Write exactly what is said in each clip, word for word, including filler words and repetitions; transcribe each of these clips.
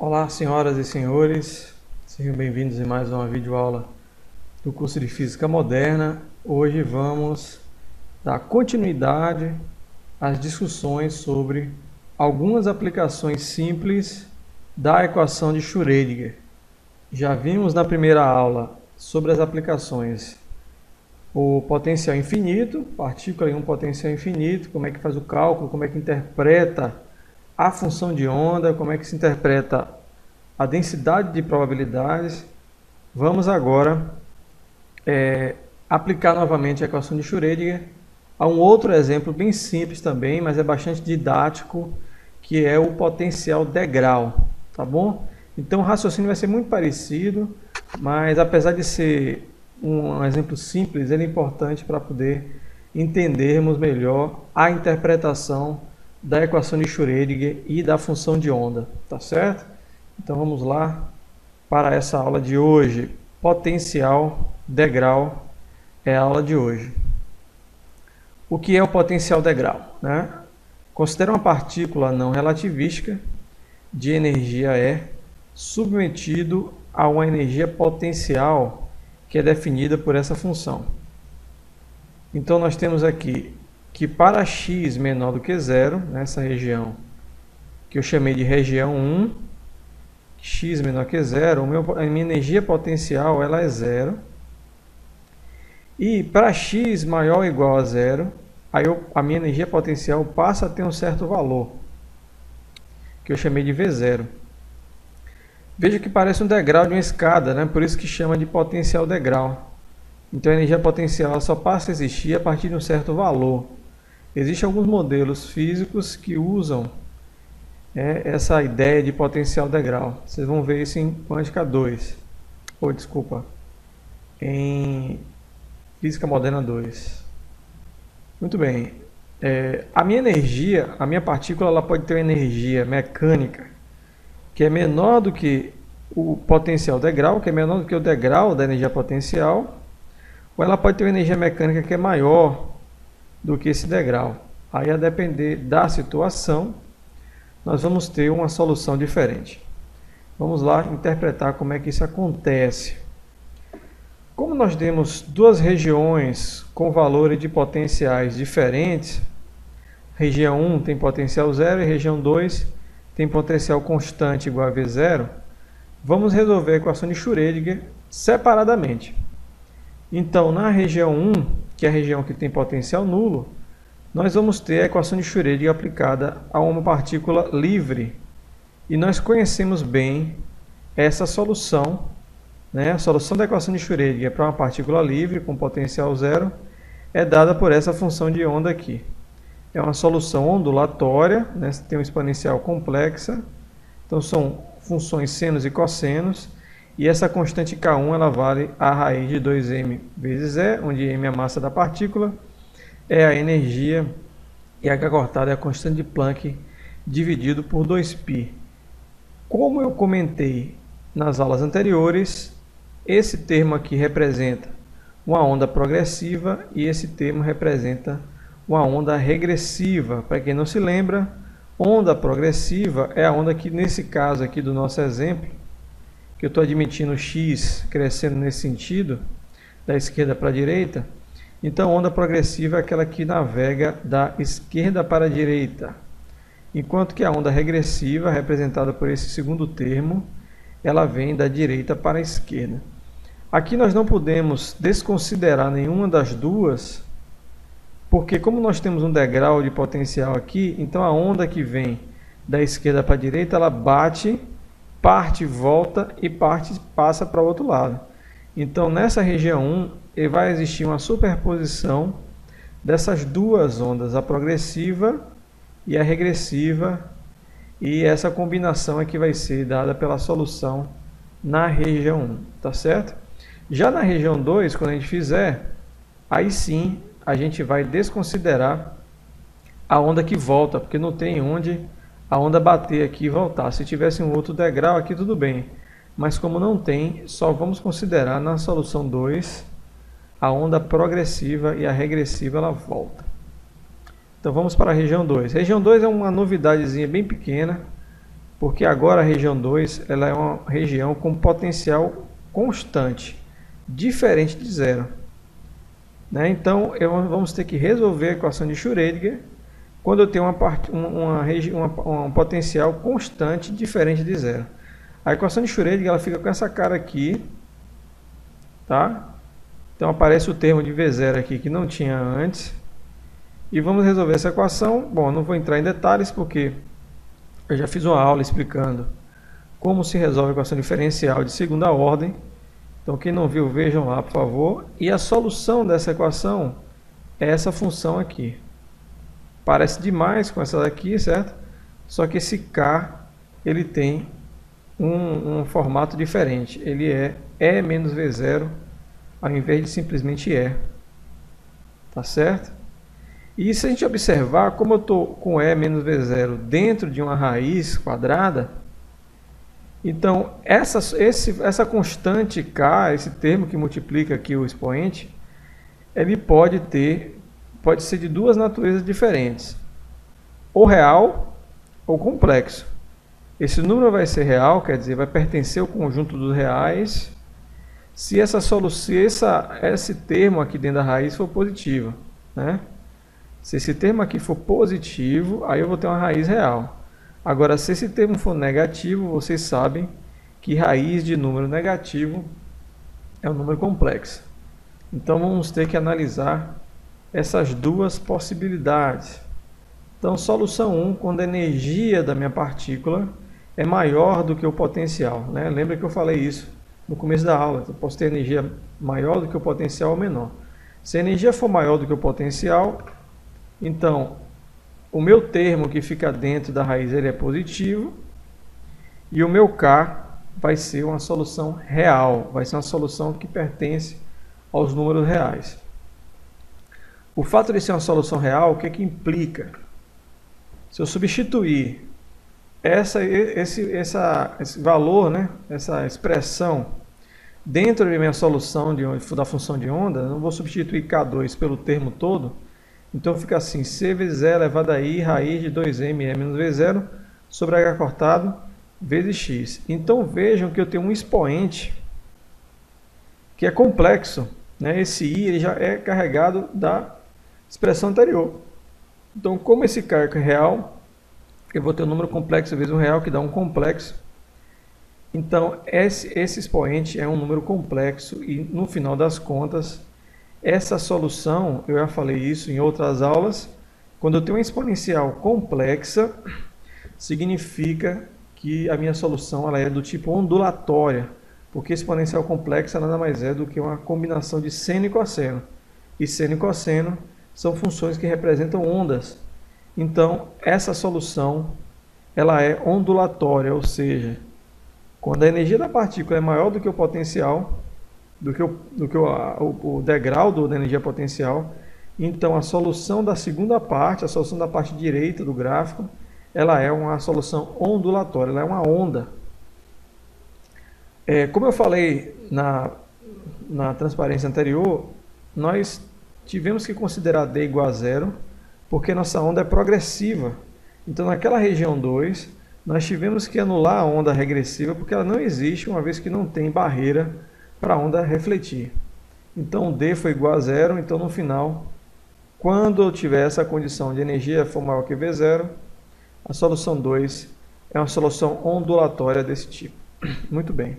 Olá, senhoras e senhores, sejam bem-vindos em mais uma videoaula do curso de Física Moderna. Hoje vamos dar continuidade às discussões sobre algumas aplicações simples da equação de Schrödinger. Já vimos na primeira aula sobre as aplicações o potencial infinito, partícula em um potencial infinito, como é que faz o cálculo, como é que interpreta a função de onda, como é que se interpreta a densidade de probabilidades. Vamos agora é, aplicar novamente a equação de Schrödinger a um outro exemplo bem simples também, mas é bastante didático, que é o potencial degrau, tá bom? Então o raciocínio vai ser muito parecido, mas apesar de ser um exemplo simples, ele é importante para poder entendermos melhor a interpretação da equação de Schrödinger e da função de onda, tá certo? Então vamos lá para essa aula de hoje. Potencial degrau é a aula de hoje. O que é o potencial degrau, né? Considera uma partícula não relativística de energia E submetido a uma energia potencial que é definida por essa função. Então nós temos aqui que para x menor do que zero, nessa região que eu chamei de região um, x menor que zero, o meu, a minha energia potencial ela é zero. E para x maior ou igual a zero, aí eu, a minha energia potencial passa a ter um certo valor, que eu chamei de V zero. Veja que parece um degrau de uma escada, né? Por isso que chama de potencial degrau. Então a energia potencial só passa a existir a partir de um certo valor. Existem alguns modelos físicos que usam é, essa ideia de potencial degrau. Vocês vão ver isso em quântica dois. Ou, desculpa, em física moderna dois. Muito bem. É, a minha energia, a minha partícula, ela pode ter uma energia mecânica que é menor do que o potencial degrau, que é menor do que o degrau da energia potencial, ou ela pode ter uma energia mecânica que é maior do que esse degrau. Aí, a depender da situação, nós vamos ter uma solução diferente. Vamos lá interpretar como é que isso acontece. Como nós temos duas regiões com valores de potenciais diferentes, região um tem potencial zero e região dois tem potencial constante igual a V zero, vamos resolver a equação de Schrödinger separadamente. Então, na região um, que é a região que tem potencial nulo, nós vamos ter a equação de Schrödinger aplicada a uma partícula livre. E nós conhecemos bem essa solução, né? A solução da equação de Schrödinger para uma partícula livre com potencial zero é dada por essa função de onda aqui. É uma solução ondulatória, né? Tem uma exponencial complexa, então são funções senos e cossenos, e essa constante K um ela vale a raiz de dois m vezes E, onde m é a massa da partícula, é a energia, e H cortada é a constante de Planck dividido por dois π. Como eu comentei nas aulas anteriores, esse termo aqui representa uma onda progressiva e esse termo representa uma onda regressiva. Para quem não se lembra, onda progressiva é a onda que, nesse caso aqui do nosso exemplo, que eu estou admitindo x crescendo nesse sentido, da esquerda para a direita. Então, onda progressiva é aquela que navega da esquerda para a direita. Enquanto que a onda regressiva, representada por esse segundo termo, ela vem da direita para a esquerda. Aqui nós não podemos desconsiderar nenhuma das duas, porque como nós temos um degrau de potencial aqui, então a onda que vem da esquerda para a direita, ela bate, parte volta e parte passa para o outro lado. Então nessa região um, vai existir uma superposição dessas duas ondas, a progressiva e a regressiva, e essa combinação é que vai ser dada pela solução na região um, tá certo? Já na região dois, quando a gente fizer, aí sim a gente vai desconsiderar a onda que volta, porque não tem onde a onda bater aqui e voltar. Se tivesse um outro degrau aqui, tudo bem. Mas como não tem, só vamos considerar na solução dois a onda progressiva e a regressiva ela volta. Então vamos para a região dois. Região dois é uma novidadezinha bem pequena, Porque agora a região dois ela é uma região com potencial constante, diferente de zero. Né? Então, eu, vamos ter que resolver a equação de Schrödinger quando eu tenho uma, part, uma, uma, uma, um potencial constante diferente de zero. A equação de Schrödinger ela fica com essa cara aqui, tá? Então aparece o termo de V zero aqui que não tinha antes. E vamos resolver essa equação. Bom, não vou entrar em detalhes porque eu já fiz uma aula explicando como se resolve a equação diferencial de segunda ordem. Então quem não viu, vejam lá, por favor. E a solução dessa equação é essa função aqui. Parece demais com essa daqui, certo? Só que esse K, ele tem um, um formato diferente. Ele é E menos V zero, ao invés de simplesmente E. Tá certo? E se a gente observar, como eu estou com E menos V zero dentro de uma raiz quadrada, então essa, esse, essa constante K, esse termo que multiplica aqui o expoente, ele pode ter... pode ser de duas naturezas diferentes, ou real ou complexo. Esse número vai ser real, quer dizer, vai pertencer ao conjunto dos reais, se, essa solução, se essa, esse termo aqui dentro da raiz for positivo. Né? Se esse termo aqui for positivo, aí eu vou ter uma raiz real. Agora, se esse termo for negativo, vocês sabem que raiz de número negativo é um número complexo. Então, vamos ter que analisar essas duas possibilidades. Então, solução um, quando a energia da minha partícula é maior do que o potencial. Né? Lembra que eu falei isso no começo da aula. Eu posso ter energia maior do que o potencial ou menor. Se a energia for maior do que o potencial, então o meu termo que fica dentro da raiz ele é positivo e o meu K vai ser uma solução real, vai ser uma solução que pertence aos números reais. O fato de ser uma solução real, o que, que implica? Se eu substituir essa, esse, essa, esse valor, né, essa expressão, dentro da minha solução de, da função de onda, eu não vou substituir K dois pelo termo todo, então fica assim, C vezes E elevado a I, raiz de dois M, E menos V zero, sobre H cortado, vezes X. Então vejam que eu tenho um expoente que é complexo. Né? Esse I ele já é carregado da expressão anterior. Então, como esse K é real, eu vou ter um número complexo vezes um real, que dá um complexo. Então, esse, esse expoente é um número complexo e, no final das contas, essa solução, eu já falei isso em outras aulas, quando eu tenho uma exponencial complexa, significa que a minha solução ela é do tipo ondulatória, porque exponencial complexa nada mais é do que uma combinação de seno e cosseno. E seno e cosseno são funções que representam ondas. Então, essa solução ela é ondulatória, ou seja, quando a energia da partícula é maior do que o potencial, do que o, do que o, o, o degrau do, da energia potencial, então a solução da segunda parte, a solução da parte direita do gráfico, ela é uma solução ondulatória, ela é uma onda. É, como eu falei na, na transparência anterior, nós tivemos que considerar D igual a zero, porque nossa onda é progressiva. Então, naquela região dois, nós tivemos que anular a onda regressiva, porque ela não existe, uma vez que não tem barreira para a onda refletir. Então, D foi igual a zero, então no final, quando eu tiver essa condição de energia for maior que V zero, a solução dois é uma solução ondulatória desse tipo. Muito bem.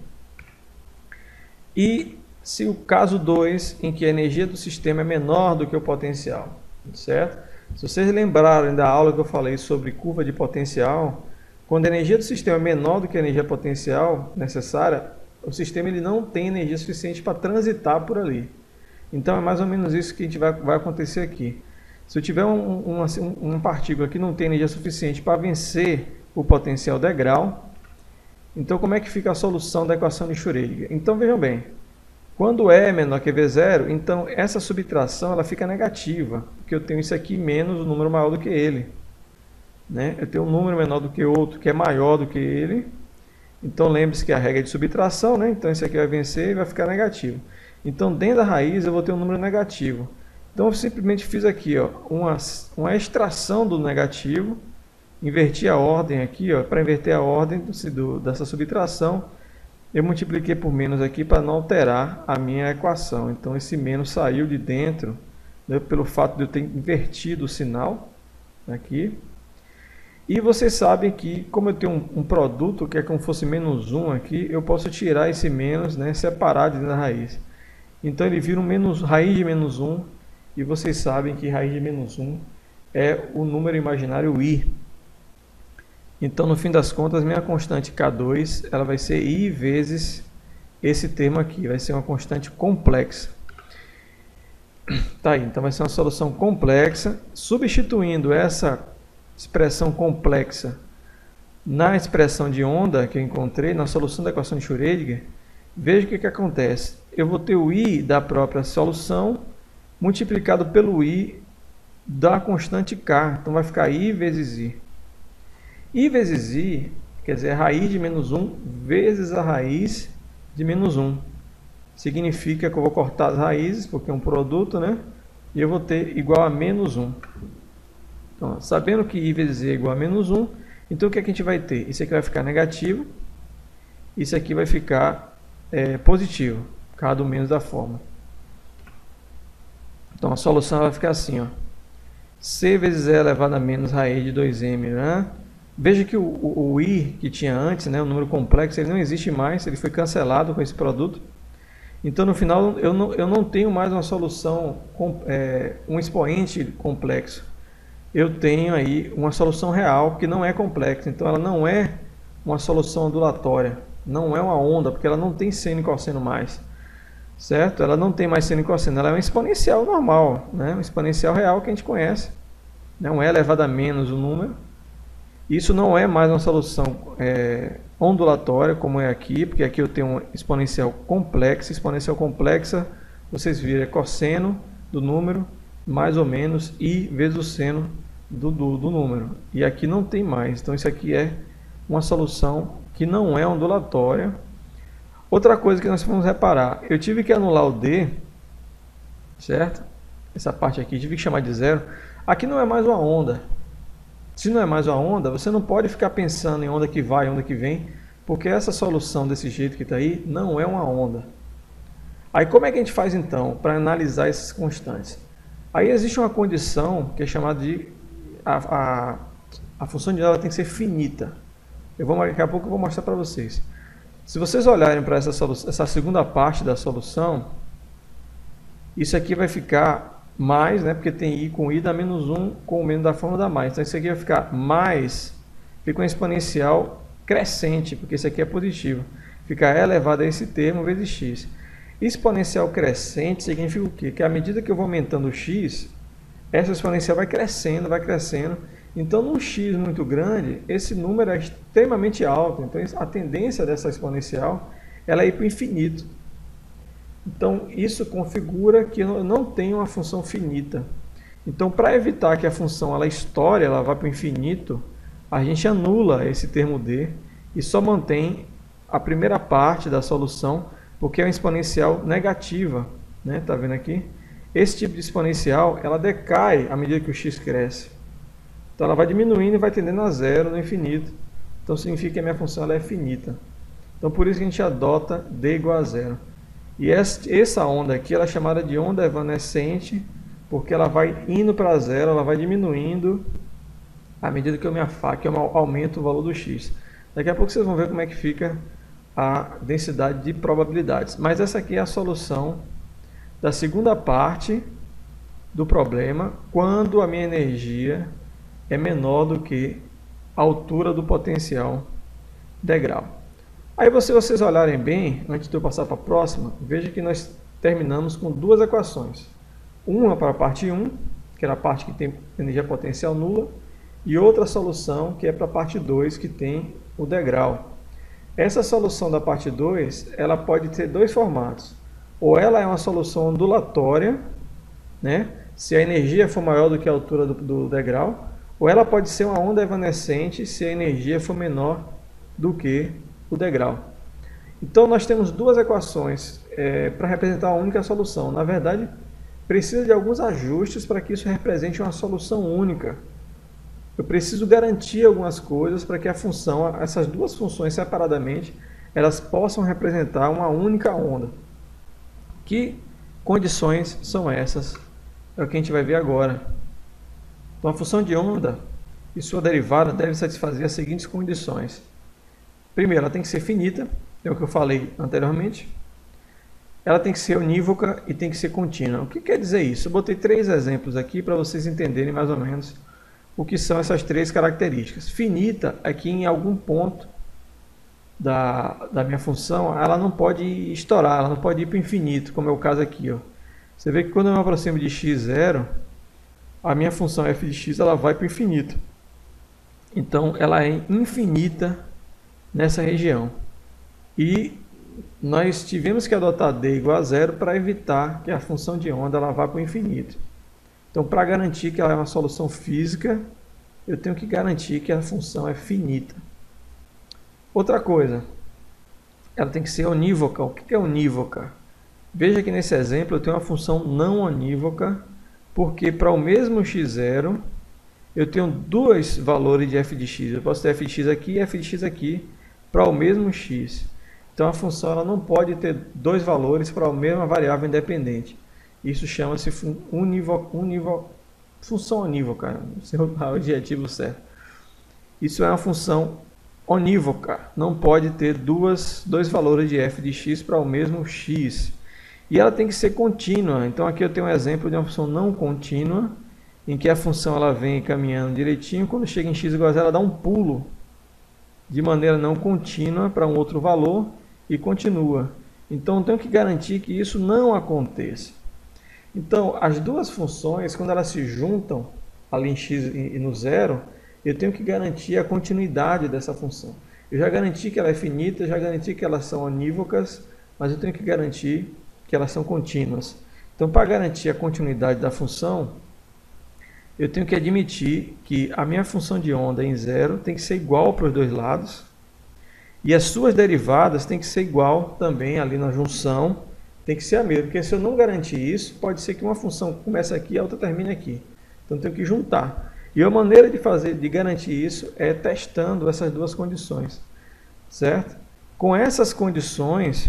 E se o caso dois, em que a energia do sistema é menor do que o potencial, certo? Se vocês lembrarem da aula que eu falei sobre curva de potencial, quando a energia do sistema é menor do que a energia potencial necessária, o sistema ele não tem energia suficiente para transitar por ali. Então é mais ou menos isso que a gente vai, vai acontecer aqui. Se eu tiver um, uma, uma partícula que não tem energia suficiente para vencer o potencial degrau, então como é que fica a solução da equação de Schrödinger? Então vejam bem, quando E é menor que V zero, então essa subtração ela fica negativa, porque eu tenho isso aqui menos o um número maior do que ele. Né? Eu tenho um número menor do que outro que é maior do que ele. Então lembre-se que a regra é de subtração, né? Então isso aqui vai vencer e vai ficar negativo. Então dentro da raiz eu vou ter um número negativo. Então eu simplesmente fiz aqui ó, uma, uma extração do negativo inverti a ordem aqui, para inverter a ordem do, do, dessa subtração, eu multipliquei por menos aqui para não alterar a minha equação. Então esse menos saiu de dentro, né, pelo fato de eu ter invertido o sinal aqui. E vocês sabem que, como eu tenho um, um produto que é como se fosse menos um aqui, eu posso tirar esse menos, né, separado da raiz. Então ele vira um menos, raiz de menos um, e vocês sabem que raiz de menos um é o número imaginário i. Então, no fim das contas, minha constante K dois ela vai ser i vezes esse termo aqui, vai ser uma constante complexa. Tá aí, então vai ser uma solução complexa. Substituindo essa expressão complexa na expressão de onda que eu encontrei na solução da equação de Schrödinger, veja o que, que acontece. Eu vou ter o i da própria solução multiplicado pelo i da constante k. Então vai ficar i vezes i. I vezes i, quer dizer, a raiz de menos um vezes a raiz de menos um. Significa que eu vou cortar as raízes, porque é um produto, né? E eu vou ter igual a menos um. Então, sabendo que i vezes i é igual a menos um, então o que, é que a gente vai ter? Isso aqui vai ficar negativo, isso aqui vai ficar é, positivo, por causa do menos da forma. Então a solução vai ficar assim, ó. C vezes E elevado a menos raiz de dois m, né? Veja que o, o, o i que tinha antes, né, o número complexo, ele não existe mais, ele foi cancelado com esse produto. Então no final eu não, eu não tenho mais uma solução, com, é, um expoente complexo. Eu tenho aí uma solução real que não é complexa. Então ela não é uma solução ondulatória, não é uma onda, porque ela não tem seno e cosseno mais. Certo? Ela não tem mais seno e cosseno, ela é uma exponencial normal, né? Uma exponencial real que a gente conhece. Né? Um e elevado a menos o número. Isso não é mais uma solução é, ondulatória, como é aqui, porque aqui eu tenho uma exponencial complexa. Exponencial complexa, vocês viram, é cosseno do número, mais ou menos, i vezes o seno do, do, do número. E aqui não tem mais. Então isso aqui é uma solução que não é ondulatória. Outra coisa que nós vamos reparar, eu tive que anular o d, certo? Essa parte aqui, tive que chamar de zero. Aqui não é mais uma onda. Se não é mais uma onda, você não pode ficar pensando em onda que vai, onda que vem, porque essa solução desse jeito que está aí não é uma onda. Aí como é que a gente faz então para analisar essas constantes? Aí existe uma condição que é chamada de a, a, a função de ela tem que ser finita. Eu vou, daqui a pouco eu vou mostrar para vocês. Se vocês olharem para essa, essa segunda parte da solução, isso aqui vai ficar mais, né, porque tem i com i dá menos um, com o menos da forma dá mais. Então isso aqui vai ficar mais, fica uma exponencial crescente, porque isso aqui é positivo. Fica elevado a esse termo vezes x. Exponencial crescente significa o quê? Que à medida que eu vou aumentando o x, essa exponencial vai crescendo, vai crescendo. Então, num x muito grande, esse número é extremamente alto. Então, a tendência dessa exponencial ela é ir para o infinito. Então, isso configura que eu não tenho uma função finita. Então, para evitar que a função ela estoure, ela vá para o infinito, a gente anula esse termo d e só mantém a primeira parte da solução, porque é uma exponencial negativa. Né? Tá vendo aqui? Esse tipo de exponencial ela decai à medida que o x cresce. Então ela vai diminuindo e vai tendendo a zero no infinito. Então significa que a minha função ela é finita. Então por isso que a gente adota d igual a zero. E essa onda aqui ela é chamada de onda evanescente, porque ela vai indo para zero, ela vai diminuindo à medida que eu me afasto, que eu aumento o valor do x. Daqui a pouco vocês vão ver como é que fica a densidade de probabilidades. Mas essa aqui é a solução da segunda parte do problema, quando a minha energia é menor do que a altura do potencial degrau. Aí se vocês olharem bem, antes de eu passar para a próxima, veja que nós terminamos com duas equações. Uma para a parte um, que era a parte que tem energia potencial nula, e outra solução que é para a parte dois, que tem o degrau. Essa solução da parte dois, ela pode ter dois formatos. Ou ela é uma solução ondulatória, né? Se a energia for maior do que a altura do, do degrau, ou ela pode ser uma onda evanescente se a energia for menor do que o degrau. Então nós temos duas equações é, para representar a única solução. Na verdade, precisa de alguns ajustes para que isso represente uma solução única. eu preciso garantir algumas coisas para que a função, essas duas funções separadamente, elas possam representar uma única onda. Que condições são essas? É o que a gente vai ver agora. Então, a função de onda e sua derivada deve satisfazer as seguintes condições. Primeiro, ela tem que ser finita, é o que eu falei anteriormente. Ela tem que ser unívoca e tem que ser contínua. O que quer dizer isso? Eu botei três exemplos aqui para vocês entenderem mais ou menos o que são essas três características. Finita é que em algum ponto da, da minha função, ela não pode estourar, ela não pode ir para o infinito, como é o caso aqui. Ó. Você vê que quando eu me aproximo de x zero, a minha função f de x ela vai para o infinito. Então, ela é infinita nessa região. E nós tivemos que adotar d igual a zero para evitar que a função de onda ela vá para o infinito. Então, para garantir que ela é uma solução física, eu tenho que garantir que a função é finita. Outra coisa, ela tem que ser unívoca. O que é unívoca? Veja que nesse exemplo eu tenho uma função não unívoca, porque para o mesmo x zero, eu tenho dois valores de f de x. Eu posso ter f de x aqui e f de x aqui para o mesmo x. Então a função ela não pode ter dois valores para a mesma variável independente. Isso chama-se unívoca, unívoca, função unívoca, não sei o adjetivo certo. Isso é uma função unívoca, não pode ter duas, dois valores de f de x para o mesmo x. E ela tem que ser contínua. Então aqui eu tenho um exemplo de uma função não contínua, em que a função ela vem caminhando direitinho, quando chega em x igual a zero, ela dá um pulo de maneira não contínua para um outro valor e continua. Então eu tenho que garantir que isso não aconteça. Então as duas funções, quando elas se juntam ali em x e no zero, eu tenho que garantir a continuidade dessa função. Eu já garanti que ela é finita, já garanti que elas são unívocas, mas eu tenho que garantir que elas são contínuas. Então, para garantir a continuidade da função, eu tenho que admitir que a minha função de onda em zero tem que ser igual para os dois lados, e as suas derivadas tem que ser igual também ali na junção, tem que ser a mesma, porque se eu não garantir isso, pode ser que uma função comece aqui e a outra termine aqui. Então, eu tenho que juntar. E a maneira de fazer, de garantir isso é testando essas duas condições, certo? Com essas condições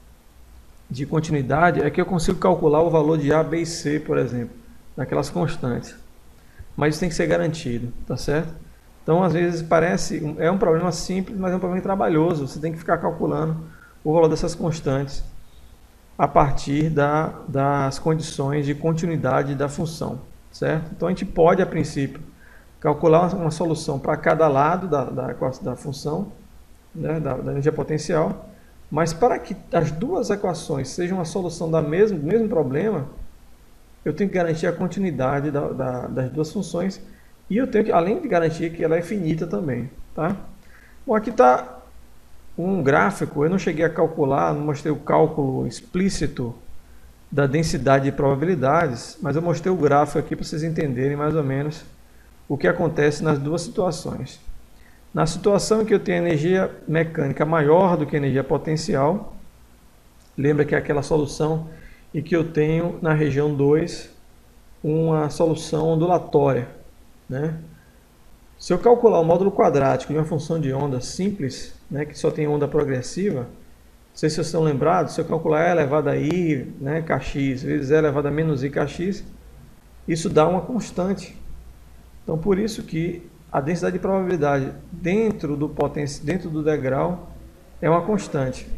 de continuidade é que eu consigo calcular o valor de A, B e C, por exemplo, naquelas constantes. Mas isso tem que ser garantido, tá certo? Então, às vezes parece, é um problema simples, mas é um problema trabalhoso. Você tem que ficar calculando o valor dessas constantes a partir da, das condições de continuidade da função, certo? Então, a gente pode, a princípio, calcular uma solução para cada lado da, da, da função, né, da, da energia potencial, mas para que as duas equações sejam uma solução da mesmo, do mesmo problema, eu tenho que garantir a continuidade da, da, das duas funções e eu tenho que, além de garantir que ela é finita também. Tá? Bom, aqui está um gráfico, eu não cheguei a calcular, não mostrei o cálculo explícito da densidade de probabilidades, mas eu mostrei o gráfico aqui para vocês entenderem mais ou menos o que acontece nas duas situações. Na situação em que eu tenho energia mecânica maior do que a energia potencial, lembra que é aquela solução em que eu tenho na região dois uma solução ondulatória, né? Se eu calcular o módulo quadrático de uma função de onda simples, né, que só tem onda progressiva, não sei se vocês estão lembrados, se eu calcular E elevado a I, né, kx, vezes E elevado a menos I kx, isso dá uma constante. Então, por isso que a densidade de probabilidade dentro do, poten dentro do degrau é uma constante.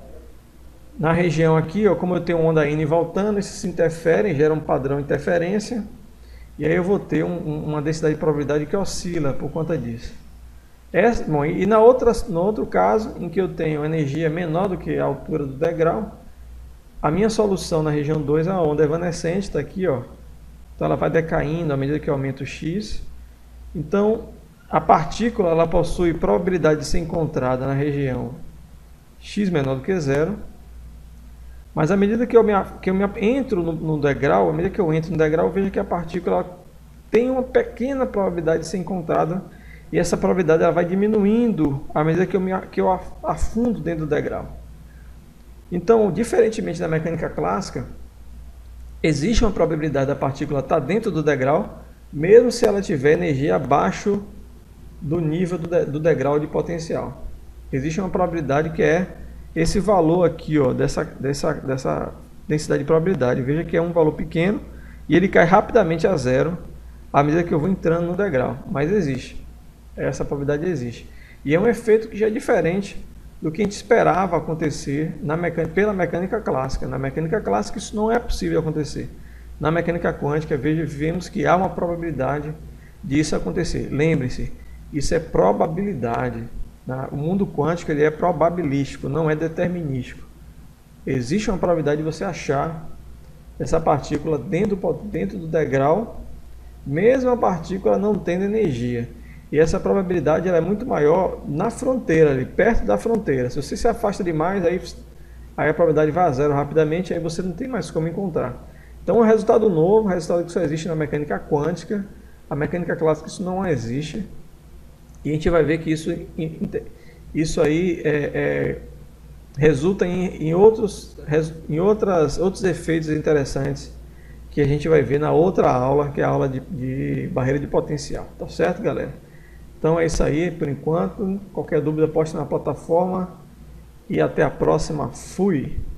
Na região aqui, ó, como eu tenho onda indo e voltando, esses se interferem, geram um padrão de interferência, e aí eu vou ter um, um, uma densidade de probabilidade que oscila por conta disso. Essa, bom, e na outra, no outro caso, em que eu tenho energia menor do que a altura do degrau, a minha solução na região dois é a onda evanescente, está aqui, ó. Então ela vai decaindo à medida que eu aumento o x. Então, a partícula ela possui probabilidade de ser encontrada na região x menor do que zero, mas à medida que eu, me, que eu me entro no, no degrau, à medida que eu entro no degrau, eu vejo que a partícula tem uma pequena probabilidade de ser encontrada, e essa probabilidade ela vai diminuindo à medida que eu, me, que eu afundo dentro do degrau. Então, diferentemente da mecânica clássica, existe uma probabilidade da partícula estar dentro do degrau, mesmo se ela tiver energia abaixo do nível do, de, do degrau de potencial. Existe uma probabilidade que é esse valor aqui, ó, dessa, dessa, dessa densidade de probabilidade. Veja que é um valor pequeno e ele cai rapidamente a zero à medida que eu vou entrando no degrau. Mas existe. Essa probabilidade existe. E é um efeito que já é diferente do que a gente esperava acontecer na mecânica, pela mecânica clássica. Na mecânica clássica isso não é possível acontecer. Na mecânica quântica, veja, vemos que há uma probabilidade disso acontecer. Lembre-se, isso é probabilidade. Né? O mundo quântico ele é probabilístico, não é determinístico. Existe uma probabilidade de você achar essa partícula dentro, dentro do degrau, mesmo a partícula não tendo energia. E essa probabilidade ela é muito maior na fronteira, ali, perto da fronteira. Se você se afasta demais, aí, aí a probabilidade vai a zero rapidamente, aí você não tem mais como encontrar. Então, um resultado novo, um resultado que só existe na mecânica quântica. A mecânica clássica isso não existe. E a gente vai ver que isso, isso aí é, é, resulta em, em, outros, em outras, outros efeitos interessantes que a gente vai ver na outra aula, que é a aula de, de barreira de potencial. Tá certo, galera? Então é isso aí por enquanto. Qualquer dúvida poste na plataforma. E até a próxima. Fui!